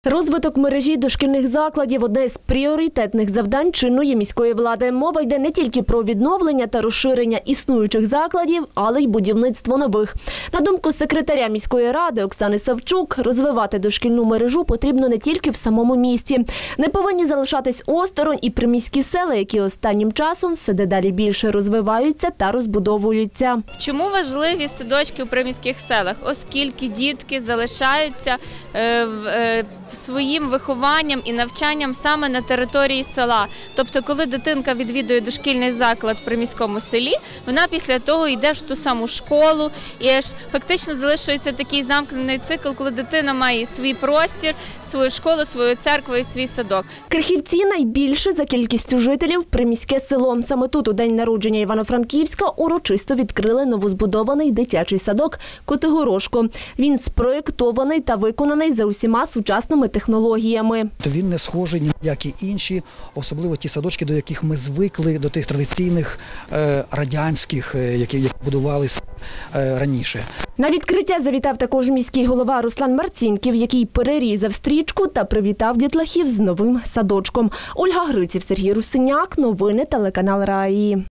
Розвиток мережі дошкільних закладів – одне з пріоритетних завдань чинної міської влади. Мова йде не тільки про відновлення та розширення існуючих закладів, але й будівництво нових. На думку секретаря міської ради Оксани Савчук, розвивати дошкільну мережу потрібно не тільки в самому місті. Не повинні залишатись осторонь і приміські села, які останнім часом все дедалі більше розвиваються та розбудовуються. Чому важливі садочки у приміських селах? Оскільки дітки залишаються своїм вихованням і навчанням саме на території села. Тобто, коли дитинка відвідує дошкільний заклад в приміському селі, вона після того йде в ту саму школу і аж фактично залишується такий замкнений цикл, коли дитина має свій простір, свою школу, свою церкву і свій садок. Крихівці найбільше за кількістю жителів приміське село. Саме тут у день народження Івано-Франківська урочисто відкрили новозбудований дитячий садок Котигорошко. Він спроєктований та виконаний за усіма сучасними технологіями. Він не схожий ні як і інші, особливо ті садочки, до яких ми звикли, до тих традиційних радянських, які будувалися раніше. На відкриття завітав також міський голова Руслан Марцінків, який перерізав стрічку та привітав дітлахів з новим садочком. Ольга Гриців, Сергій Русиняк. Новини телеканал Раї.